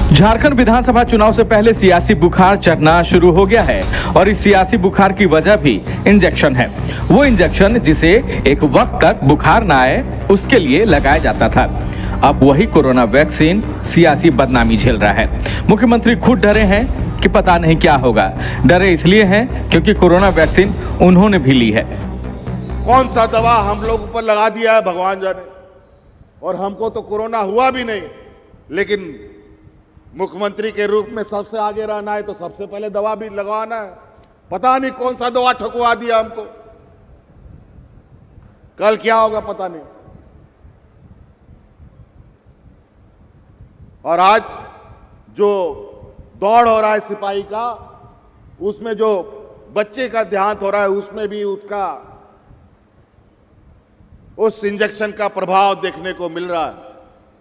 झारखंड विधानसभा चुनाव से पहले सियासी बुखार चढ़ना शुरू हो गया है और इस सियासी बुखार की वजह भी इंजेक्शन है। वो इंजेक्शन जिसे एक वक्त तक बुखार ना आए उसके लिए लगाया जाता था। अब वही कोरोना वैक्सीन सियासी बदनामी झेल रहा है। मुख्यमंत्री खुद डरे हैं कि पता नहीं क्या होगा। डरे इसलिए हैं क्योंकि कोरोना वैक्सीन उन्होंने भी ली है। कौन सा दवा हम लोग ऊपर लगा दिया है भगवान जाने, और हमको तो कोरोना हुआ भी नहीं, लेकिन मुख्यमंत्री के रूप में सबसे आगे रहना है तो सबसे पहले दवा भी लगवाना है। पता नहीं कौन सा दवा ठुकवा दिया हमको, कल क्या होगा पता नहीं। और आज जो दौड़ हो रहा है सिपाही का, उसमें जो बच्चे का देहांत हो रहा है, उसमें भी उसका उस इंजेक्शन का प्रभाव देखने को मिल रहा है।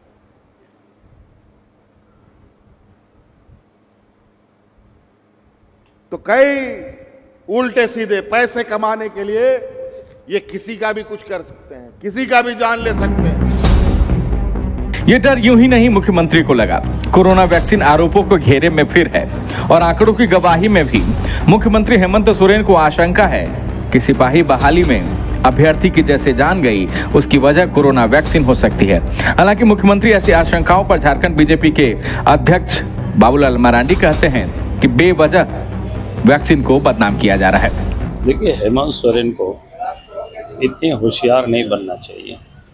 तो कई उल्टे सीधे पैसे कमाने के लिए ये किसी का भी कुछ कर सकते हैं, किसी का भी जान ले सकते हैं। ये डर यूं ही नहीं मुख्यमंत्री को लगा। कोरोना वैक्सीन आरोपों को घेरे में फिर है और आंकड़ों की गवाही में भी मुख्यमंत्री हेमंत सोरेन को आशंका है कि सिपाही बहाली में अभ्यर्थी की जैसे जान गई उसकी वजह कोरोना वैक्सीन हो सकती है। हालांकि मुख्यमंत्री ऐसी आशंकाओं पर झारखंड बीजेपी के अध्यक्ष बाबूलाल मरांडी कहते हैं कि बेवजह वैक्सीन को बदनाम किया जा रहा है। देखिए, हेमंत सोरेन को इतने होशियार नहीं बनना चाहिए।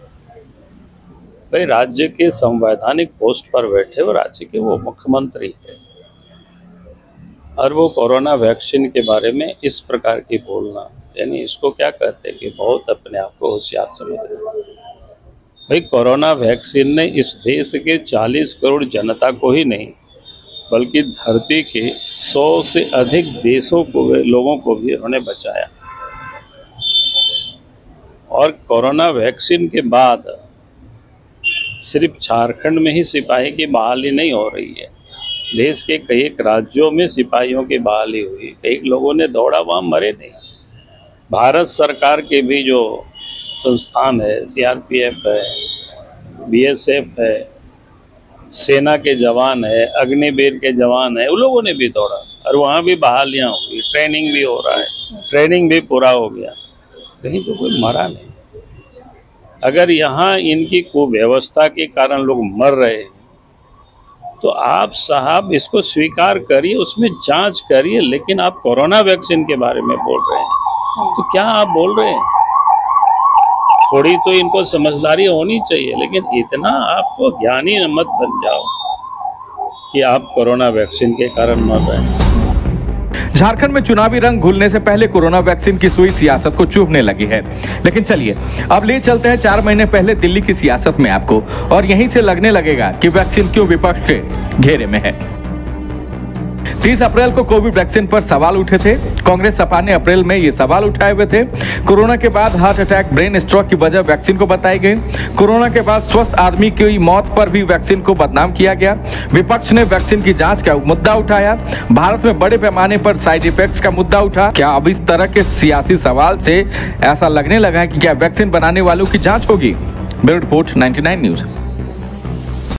भाई, राज्य के संवैधानिक पोस्ट पर बैठे और राज्य के वो मुख्यमंत्री है, और वो कोरोना वैक्सीन के बारे में इस प्रकार की बोलना, यानी इसको क्या कहते हैं कि बहुत अपने आप को होशियार समझ रहे हैं। भाई, कोरोना वैक्सीन ने इस देश के 40 करोड़ जनता को ही नहीं बल्कि धरती के 100 से अधिक देशों को, लोगों को भी उन्होंने बचाया। और कोरोना वैक्सीन के बाद सिर्फ झारखंड में ही सिपाही की बहाली नहीं हो रही है, देश के कई राज्यों में सिपाहियों की बहाली हुई। कई लोगों ने दौड़ा, वहाँ मरे नहीं। भारत सरकार के भी जो संस्थान है, सीआरपीएफ है, बीएसएफ है, सेना के जवान है, अग्निवीर के जवान है, उन लोगों ने भी दौड़ा और वहाँ भी बहालियाँ हुई, ट्रेनिंग भी हो रहा है, ट्रेनिंग भी पूरा हो गया, कहीं तो कोई मरा नहीं। अगर यहाँ इनकी कुव्यवस्था के कारण लोग मर रहे हैं तो आप साहब इसको स्वीकार करिए, उसमें जांच करिए, लेकिन आप कोरोना वैक्सीन के बारे में बोल रहे हैं तो क्या आप बोल रहे हैं? थोड़ी तो इनको समझदारी होनी चाहिए, लेकिन इतना आपको ज्ञानी मत बन जाओ कि आप कोरोना वैक्सीन के कारण मर रहे हैं। झारखंड में चुनावी रंग घुलने से पहले कोरोना वैक्सीन की सुई सियासत को चुभने लगी है। लेकिन चलिए अब ले चलते हैं 4 महीने पहले दिल्ली की सियासत में आपको, और यहीं से लगने लगेगा कि वैक्सीन क्यों विपक्ष के घेरे में है। 30 अप्रैल को कोविड वैक्सीन पर सवाल उठे थे। कांग्रेस सपा ने अप्रैल में ये सवाल उठाए हुए थे। कोरोना के बाद हार्ट अटैक, ब्रेन स्ट्रोक की वजह वैक्सीन को बताई गई। कोरोना के बाद स्वस्थ आदमी की मौत पर भी वैक्सीन को बदनाम किया गया। विपक्ष ने वैक्सीन की जांच का मुद्दा उठाया। भारत में बड़े पैमाने पर साइड इफेक्ट्स का मुद्दा उठा। क्या अब इस तरह के सियासी सवाल से ऐसा लगने लगा है कि क्या वैक्सीन बनाने वालों की जांच होगी? Bureau report 99 news.